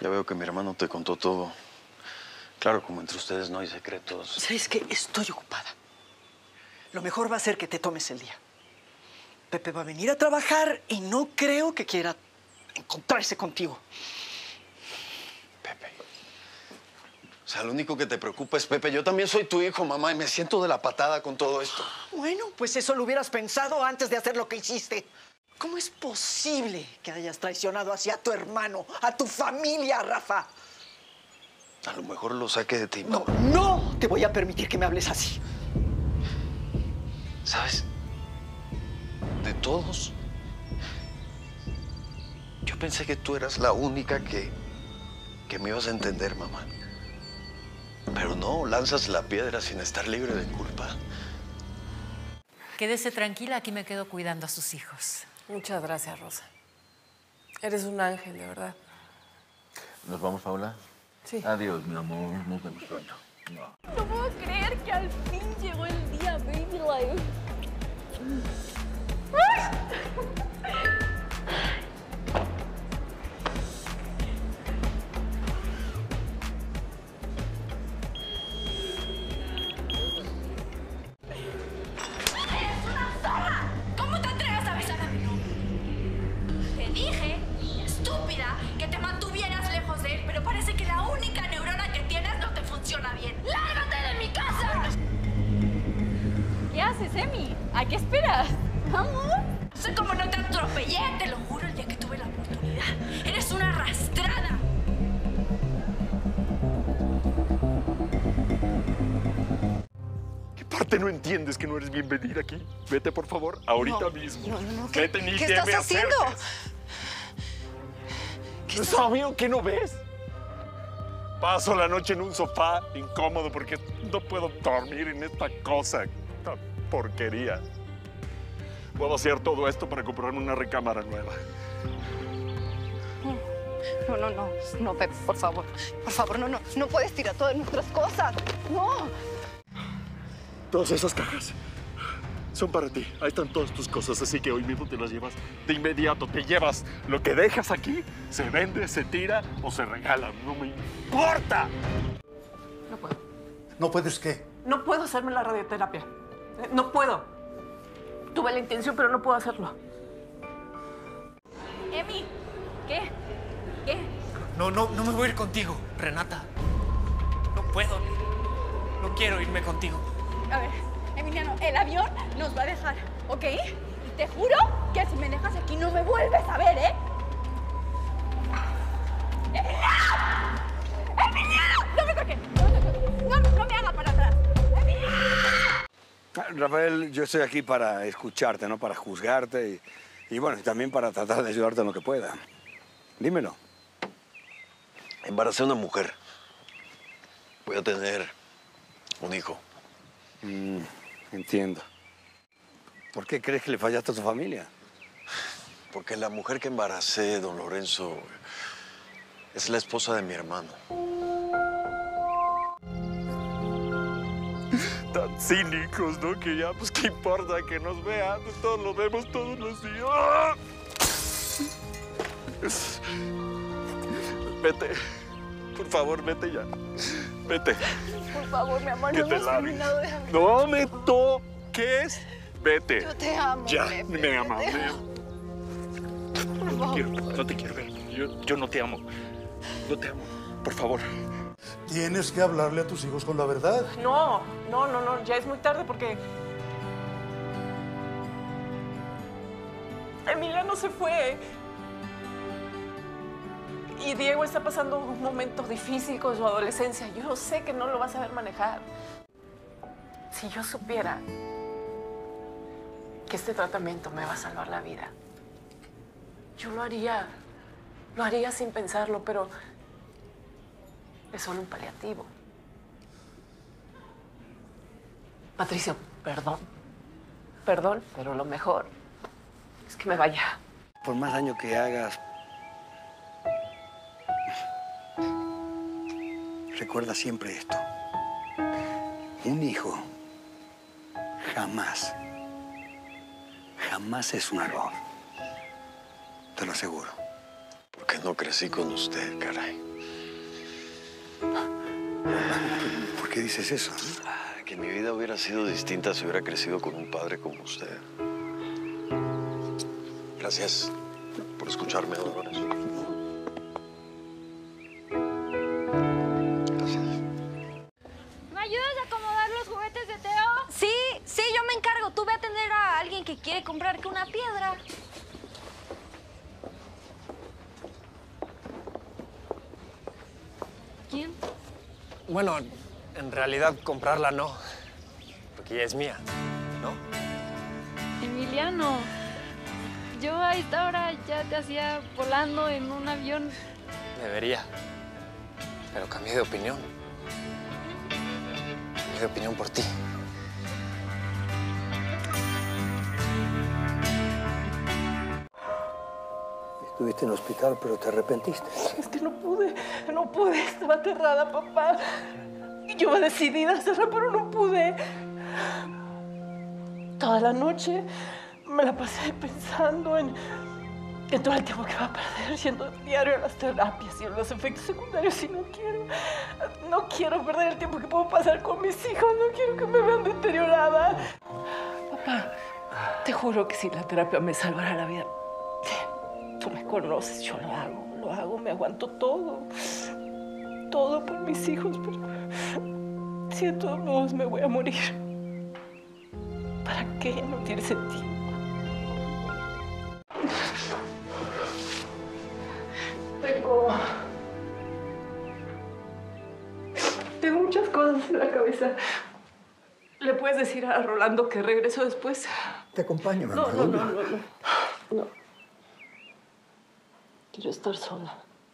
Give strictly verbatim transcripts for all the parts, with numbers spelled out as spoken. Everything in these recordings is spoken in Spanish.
Ya veo que mi hermano te contó todo. Claro, como entre ustedes no hay secretos. ¿Sabes qué? Estoy ocupada. Lo mejor va a ser que te tomes el día. Pepe va a venir a trabajar y no creo que quiera encontrarse contigo. Pepe. O sea, lo único que te preocupa es Pepe. Yo también soy tu hijo, mamá, y me siento de la patada con todo esto. Bueno, pues eso lo hubieras pensado antes de hacer lo que hiciste. ¿Cómo es posible que hayas traicionado así a tu hermano, a tu familia, Rafa? A lo mejor lo saque de ti, No, mamá. no te voy a permitir que me hables así. ¿Sabes? De todos, yo pensé que tú eras la única que, que me ibas a entender, mamá. Pero no, lanzas la piedra sin estar libre de culpa. Quédese tranquila, aquí me quedo cuidando a sus hijos. Muchas gracias, Rosa. Eres un ángel, de verdad. ¿Nos vamos, Paula? Sí. Adiós, mi amor. Nos vemos pronto. No. No puedo creer que al fin llegó el día, baby life. ¿Cómo te atreves a besar a mi novio? Te dije, estúpida, que te mantuvieras lejos de él, pero parece que la única neurona que tienes no te funciona bien. ¡Lárgate de mi casa! ¿Qué haces, Emi? ¿A qué esperas? Vamos. No sé cómo no te atropellé, te lo juro, el día que tuve la oportunidad. Eres una arrastrada. ¿Qué parte no entiendes que no eres bienvenida aquí? Vete, por favor, ahorita No, mismo. No, no, no. ¿Qué, Vete, ni ¿qué te estás me haciendo? acerques. ¿Qué ¿Es estás... obvio que no ves? Paso la noche en un sofá incómodo porque no puedo dormir en esta cosa, esta porquería. Puedo hacer todo esto para comprarme una recámara nueva. No, no, no. No, Pepe, por favor. Por favor, no, no. No puedes tirar todas nuestras cosas. No. Todas esas cajas son para ti. Ahí están todas tus cosas, así que hoy mismo te las llevas de inmediato. Te llevas lo que dejas aquí, se vende, se tira o se regala. No me importa. No puedo. ¿No puedes qué? No puedo hacerme la radioterapia. Eh, No puedo. Tuve la intención, pero no puedo hacerlo. Emi, ¿qué? ¿Qué? No, no, no me voy a ir contigo, Renata. No puedo. No quiero irme contigo. A ver, Emiliano, el avión nos va a dejar, ¿ok? Y te juro que si me dejas aquí no me vuelves a ver, ¿eh? ¡Emiliano! ¡Emiliano! ¡No me toques! ¡No me toques! ¡No, no me haga para atrás! Rafael, yo estoy aquí para escucharte, no para juzgarte y, y bueno, y también para tratar de ayudarte en lo que pueda. Dímelo. Embaracé a una mujer. Voy a tener un hijo. Mm, entiendo. ¿Por qué crees que le fallaste a tu familia? Porque la mujer que embaracé, don Lorenzo, es la esposa de mi hermano. Tan cínicos, ¿no? Que ya, pues, ¿qué importa que nos vean? Pues, todos los vemos todos los días. Vete. Por favor, vete ya. Vete. Por favor, mi amor, Que no te hemos laves. terminado, déjame. No me toques. Vete. Yo te amo, Ya, Pepe, me yo amas. te me- amo. Por No favor. quiero, no te quiero ver. Yo, yo no te amo. No te amo. Por favor. Tienes que hablarle a tus hijos con la verdad. No, no, no, no. Ya es muy tarde porque... Emiliano se fue. Y Diego está pasando un momento difícil con su adolescencia. Yo sé que no lo vas a saber manejar. Si yo supiera que este tratamiento me va a salvar la vida, yo lo haría. Lo haría sin pensarlo, pero es solo un paliativo. Patricio, perdón. Perdón, pero lo mejor es que me vaya. Por más daño que hagas, recuerda siempre esto. Un hijo jamás, jamás es un error. Te lo aseguro. Porque no crecí con usted, caray. ¿Por qué dices eso? Que mi vida hubiera sido distinta si hubiera crecido con un padre como usted. Gracias por escucharme, Dolores. Gracias. ¿Me ayudas a acomodar los juguetes de Teo? Sí, sí, yo me encargo. Tú ve a atender a alguien que quiere comprar que una piedra. ¿Quién? Bueno, en realidad comprarla no, porque ya es mía, ¿no? Emiliano, yo a esta hora ya te hacía volando en un avión. Debería, pero cambié de opinión. Cambié de opinión por ti. Estuviste en el hospital, pero te arrepentiste. Es que no pude, no pude. Estaba aterrada, papá. Y yo iba decidida a hacerla, pero no pude. Toda la noche me la pasé pensando en, en todo el tiempo que va a perder yendo diario a las terapias y en los efectos secundarios. Y no quiero, no quiero perder el tiempo que puedo pasar con mis hijos. No quiero que me vean deteriorada. Papá, te juro que si la terapia me salvara la vida, tú me conoces, yo lo hago, lo hago, me aguanto todo. Todo por mis hijos, pero si de todos modos me voy a morir, ¿para qué? No tiene sentido. Tengo... Tengo muchas cosas en la cabeza. ¿Le puedes decir a Rolando que regreso después? Te acompaño, No, no, no, no, no. No. Quiero estar sola.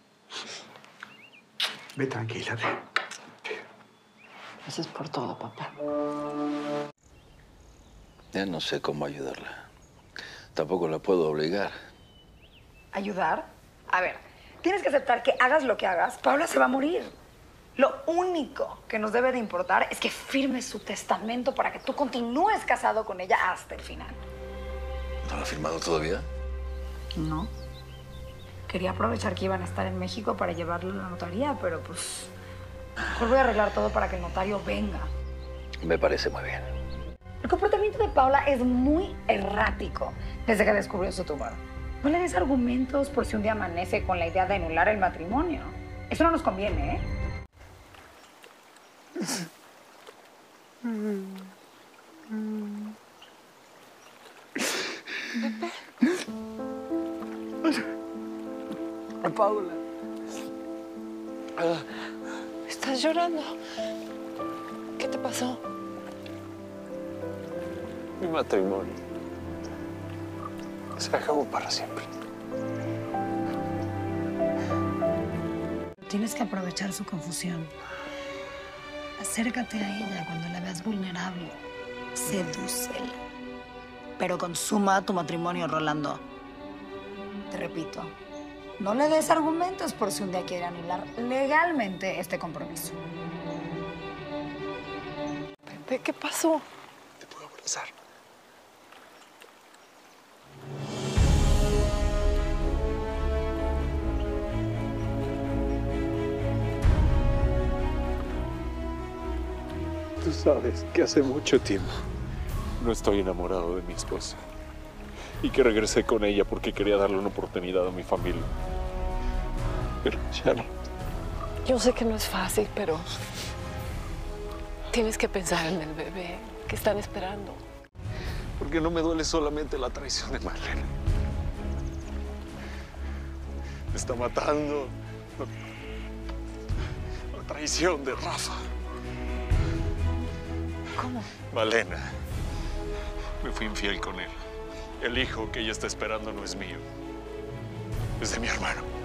Ve tranquila, ve. Gracias por todo, papá. Ya no sé cómo ayudarla. Tampoco la puedo obligar. ¿Ayudar? A ver, tienes que aceptar que hagas lo que hagas, Paula se va a morir. Lo único que nos debe de importar es que firmes su testamento para que tú continúes casado con ella hasta el final. ¿No lo ha firmado todavía? No. Quería aprovechar que iban a estar en México para llevarlo a la notaría, pero pues... mejor voy a arreglar todo para que el notario venga. Me parece muy bien. El comportamiento de Paula es muy errático desde que descubrió su tumor. No le des argumentos por si un día amanece con la idea de anular el matrimonio. Eso no nos conviene, ¿eh? Pepe. Paula. ¿Estás llorando? ¿Qué te pasó? Mi matrimonio se acabó para siempre. Tienes que aprovechar su confusión. Acércate a ella cuando la veas vulnerable. Sedúcela. Pero consuma tu matrimonio, Rolando. Te repito, no le des argumentos por si un día quiere anular legalmente este compromiso. Pepe, ¿qué pasó? Te puedo abrazar. Tú sabes que hace mucho tiempo no estoy enamorado de mi esposa y que regresé con ella porque quería darle una oportunidad a mi familia. Pero ya no. Yo sé que no es fácil, pero tienes que pensar en el bebé que están esperando. Porque no me duele solamente la traición de Marlene. Me está matando la traición de Rafa. ¿Cómo? Malena, me fui infiel con él. El hijo que ella está esperando no es mío, es de mi hermano.